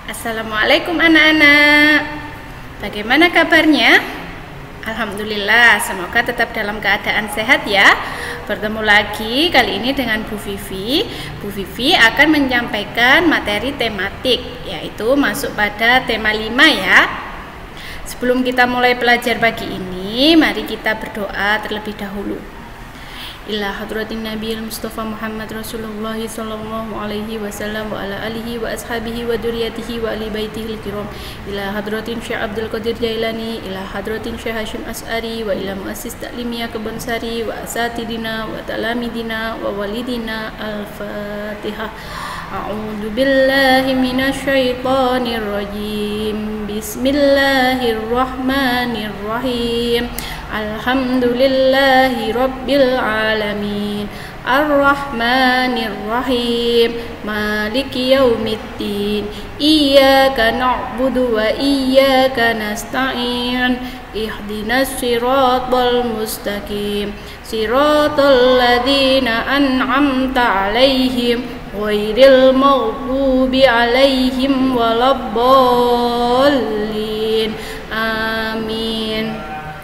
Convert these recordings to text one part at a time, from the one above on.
Assalamualaikum anak-anak. Bagaimana kabarnya? Alhamdulillah, semoga tetap dalam keadaan sehat ya. Bertemu lagi kali ini dengan Bu Vivi. Bu Vivi akan menyampaikan materi tematik, yaitu masuk pada tema 5 ya. Sebelum kita mulai belajar pagi ini, mari kita berdoa terlebih dahulu. Ila hadratin Nabi Mustafa Muhammad Rasulullah sallallahu alaihi wasallam wa ala alihi wa ashabihi wa dzurriyyatihi wa ali baitihi al-kiram. Ila hadratin Syekh Abdul Qadir Jailani, ila hadratin Syekh Hasyim As'ari wa ila muassis Ta'limiyah Kebonsari wa asatidina wa talamidina wa walidina. Al-Fatihah. A'udzu billahi minasy syaithanir rajim. Bismillahirrahmanirrahim. Alhamdulillahi rabbil alamin. Ar-Rahmanir Rahim. Maliki yaumiddin. Iyyaka na'budu wa iyyaka nasta'in. Ihdinas siratal mustaqim. Siratal ladzina an'amta 'alaihim ghairil maghdubi 'alaihim waladdallin. Amin.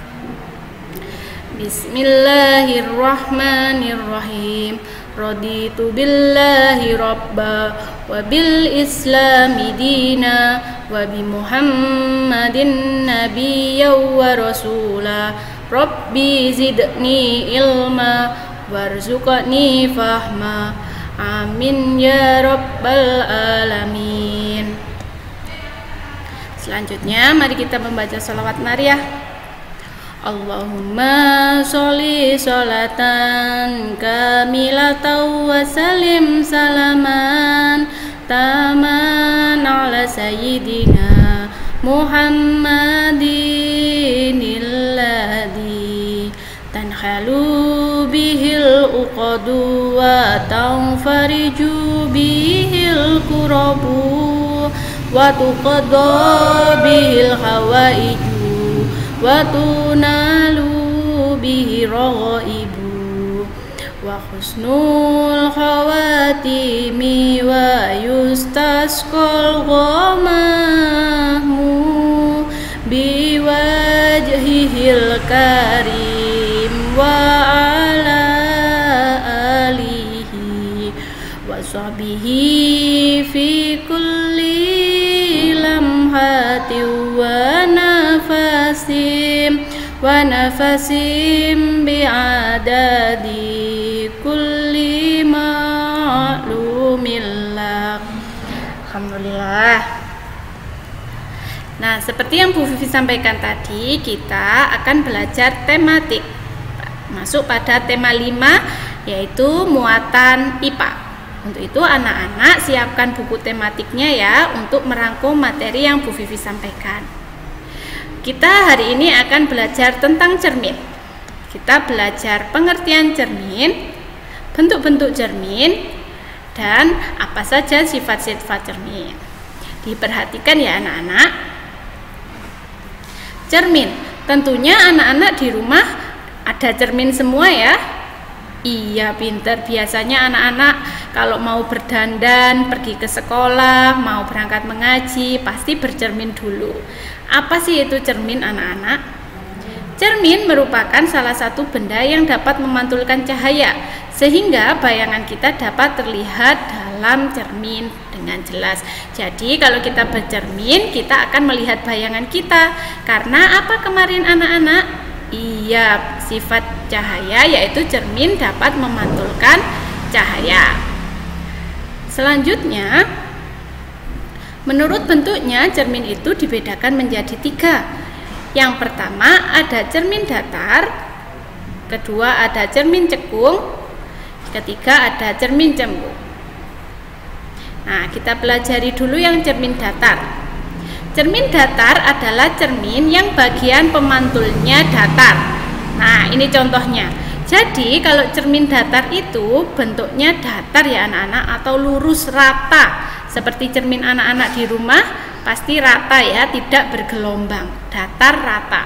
Bismillahirrahmanirrahim. Raditu billahi rabba wa bil islami dina wa bi muhammadin nabiyya wa rasula. Rabbi zidni ilma warzuqni fahma. Amin ya rabbal alamin. Selanjutnya mari kita membaca sholawat nariyah. Allahumma sholli sholatan kamilatan wa salim salaman taman ala sayyidina Muhammadin alladhi tanhalu bihil uqadu wa tanfariju bihil kurabu wa tuqadda bihil hawaiju wa tunalu bihi raghaibu wa husnul khawatimi wa yustasqal ghamamu biwajhihil karim wa ala alihi wa sahbihi fi kulli lamhatin wa nafasim bi'adadi kulli ma'lumillah. Alhamdulillah. Nah, seperti yang Bu Vivi sampaikan tadi, kita akan belajar tematik. Masuk pada tema 5, yaitu muatan IPA. Untuk itu anak-anak siapkan buku tematiknya ya, untuk merangkum materi yang Bu Vivi sampaikan. Kita hari ini akan belajar tentang cermin. Kita belajar pengertian cermin, bentuk-bentuk cermin, dan apa saja sifat-sifat cermin. Diperhatikan ya anak-anak. Cermin, tentunya anak-anak di rumah ada cermin semua ya. Iya, pinter. Biasanya anak-anak kalau mau berdandan, pergi ke sekolah, mau berangkat mengaji, pasti bercermin dulu. Apa sih itu cermin anak-anak? Cermin merupakan salah satu benda yang dapat memantulkan cahaya, sehingga bayangan kita dapat terlihat dalam cermin dengan jelas. Jadi kalau kita bercermin, kita akan melihat bayangan kita. Karena apa kemarin anak-anak? Iya, sifat cahaya yaitu cermin dapat memantulkan cahaya. Selanjutnya, menurut bentuknya cermin itu dibedakan menjadi 3. Yang pertama ada cermin datar, kedua ada cermin cekung, ketiga ada cermin cembung. Nah, kita pelajari dulu yang cermin datar. Cermin datar adalah cermin yang bagian pemantulnya datar. Nah, ini contohnya. Jadi, kalau cermin datar itu bentuknya datar ya anak-anak, atau lurus rata. Seperti cermin anak-anak di rumah, pasti rata ya, tidak bergelombang, datar rata.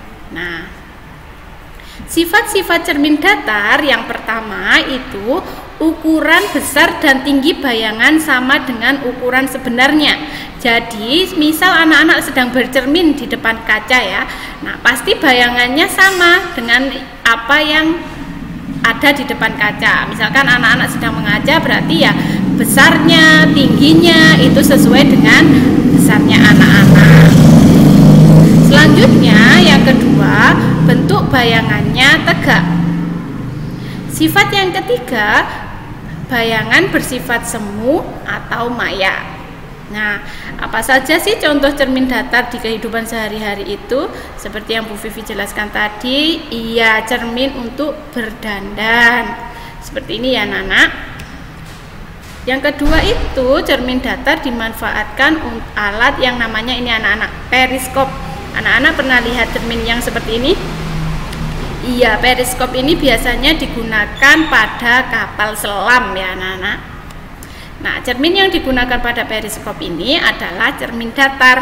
Nah, sifat-sifat cermin datar yang pertama itu ukuran besar dan tinggi bayangan sama dengan ukuran sebenarnya. Jadi misal anak-anak sedang bercermin di depan kaca ya, nah pasti bayangannya sama dengan apa yang ada di depan kaca. Misalkan anak-anak sedang mengaca, berarti ya besarnya, tingginya itu sesuai dengan besarnya anak-anak. Selanjutnya yang kedua, bentuk bayangannya tegak. Sifat yang ketiga, bayangan bersifat semu atau maya. Nah, apa saja sih contoh cermin datar di kehidupan sehari-hari itu? Seperti yang Bu Vivi jelaskan tadi, iya, cermin untuk berdandan. Seperti ini ya, anak-anak. Yang kedua itu, cermin datar dimanfaatkan untuk alat yang namanya ini anak-anak, periskop. Anak-anak pernah lihat cermin yang seperti ini? Iya, periskop ini biasanya digunakan pada kapal selam ya, anak-anak. Nah, cermin yang digunakan pada periskop ini adalah cermin datar.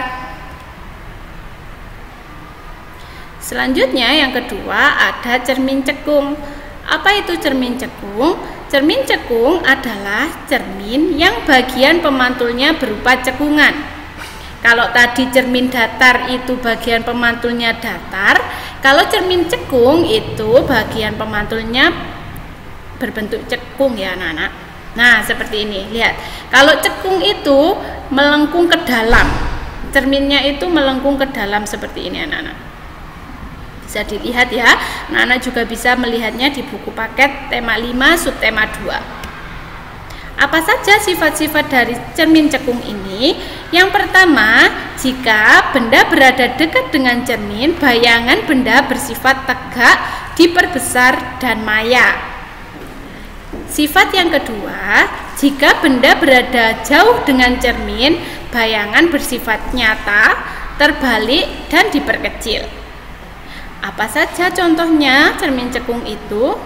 Selanjutnya yang kedua ada cermin cekung. Apa itu cermin cekung? Cermin cekung adalah cermin yang bagian pemantulnya berupa cekungan. Kalau tadi cermin datar itu bagian pemantulnya datar, kalau cermin cekung itu bagian pemantulnya berbentuk cekung ya, anak-anak. Nah, seperti ini, lihat. Kalau cekung itu melengkung ke dalam, cerminnya itu melengkung ke dalam seperti ini, anak-anak. Bisa dilihat ya. Anak-anak juga bisa melihatnya di buku paket tema 5 subtema 2. Apa saja sifat-sifat dari cermin cekung ini? Yang pertama, jika benda berada dekat dengan cermin, bayangan benda bersifat tegak, diperbesar dan maya. Sifat yang kedua, jika benda berada jauh dengan cermin, bayangan bersifat nyata, terbalik, dan diperkecil. Apa saja contohnya cermin cekung itu?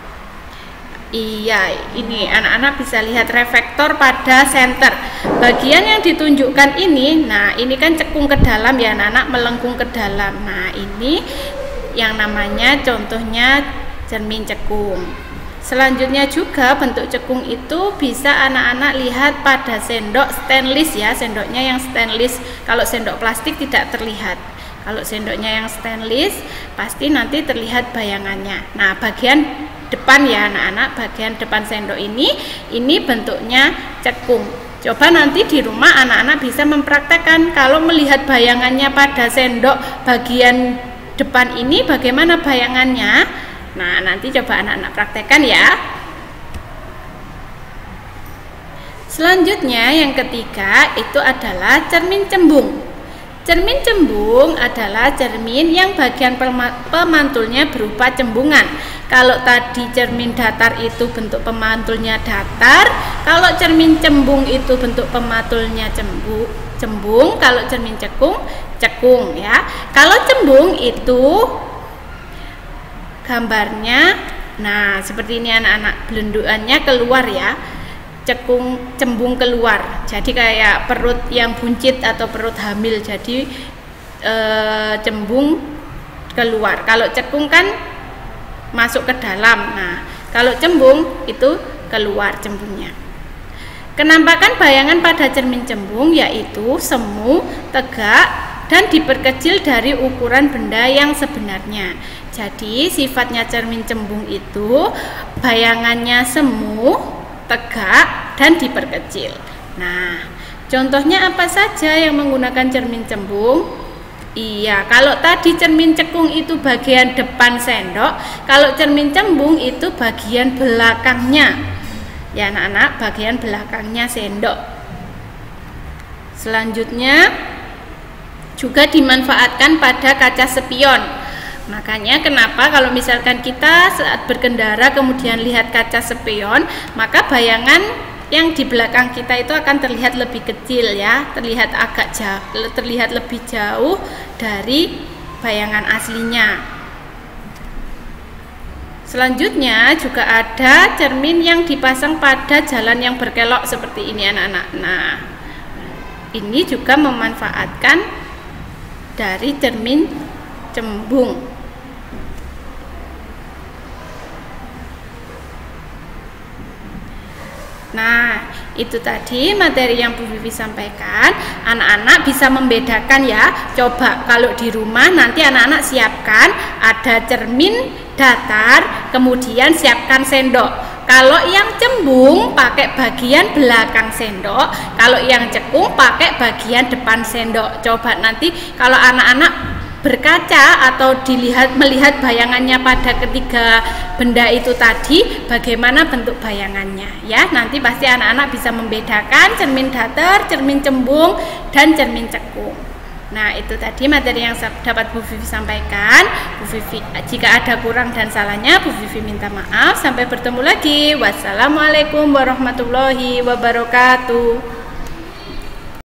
Iya, ini anak-anak bisa lihat reflektor pada senter. Bagian yang ditunjukkan ini, nah ini kan cekung ke dalam ya, anak-anak melengkung ke dalam. Nah ini yang namanya contohnya cermin cekung. Selanjutnya juga bentuk cekung itu bisa anak-anak lihat pada sendok stainless ya, sendoknya yang stainless. Kalau sendok plastik tidak terlihat. Kalau sendoknya yang stainless pasti nanti terlihat bayangannya. Nah, bagian depan ya anak-anak, bagian depan sendok ini bentuknya cekung. Coba nanti di rumah anak-anak bisa mempraktekkan kalau melihat bayangannya pada sendok bagian depan ini bagaimana bayangannya. Nah, nanti coba anak-anak praktekkan ya. Selanjutnya yang ketiga itu adalah cermin cembung. Cermin cembung adalah cermin yang bagian pemantulnya berupa cembungan. Kalau tadi cermin datar itu bentuk pemantulnya datar, kalau cermin cembung itu bentuk pemantulnya cembung, kalau cermin cekung, cekung ya. Kalau cembung itu gambarnya, nah seperti ini anak-anak, belenduannya keluar ya, cembung keluar, jadi kayak perut yang buncit atau perut hamil, jadi cembung keluar. Kalau cekung kan masuk ke dalam, nah kalau cembung itu keluar cembungnya. Kenampakan bayangan pada cermin cembung yaitu semu, tegak, dan diperkecil dari ukuran benda yang sebenarnya. Jadi sifatnya cermin cembung itu bayangannya semu, tegak, dan diperkecil. Nah, contohnya apa saja yang menggunakan cermin cembung? Iya, kalau tadi cermin cekung itu bagian depan sendok, kalau cermin cembung itu bagian belakangnya. Ya anak-anak, bagian belakangnya sendok. Selanjutnya juga dimanfaatkan pada kaca spion. Makanya kenapa kalau misalkan kita saat berkendara kemudian lihat kaca spion, maka bayangan yang di belakang kita itu akan terlihat lebih kecil ya, terlihat agak jauh, terlihat lebih jauh dari bayangan aslinya. Selanjutnya juga ada cermin yang dipasang pada jalan yang berkelok seperti ini anak-anak. Nah, ini juga memanfaatkan dari cermin cembung. Nah, itu tadi materi yang Bu Vivi sampaikan. Anak-anak bisa membedakan ya. Coba kalau di rumah nanti anak-anak siapkan ada cermin datar, kemudian siapkan sendok. Kalau yang cembung pakai bagian belakang sendok, kalau yang cekung pakai bagian depan sendok. Coba nanti kalau anak-anak berkaca atau melihat bayangannya pada ketiga benda itu tadi, bagaimana bentuk bayangannya ya. Nanti pasti anak-anak bisa membedakan cermin datar, cermin cembung, dan cermin cekung. Nah, itu tadi materi yang dapat Bu Vivi sampaikan. Bu Vivi, jika ada kurang dan salahnya, Bu Vivi minta maaf. Sampai bertemu lagi. Wassalamualaikum warahmatullahi wabarakatuh.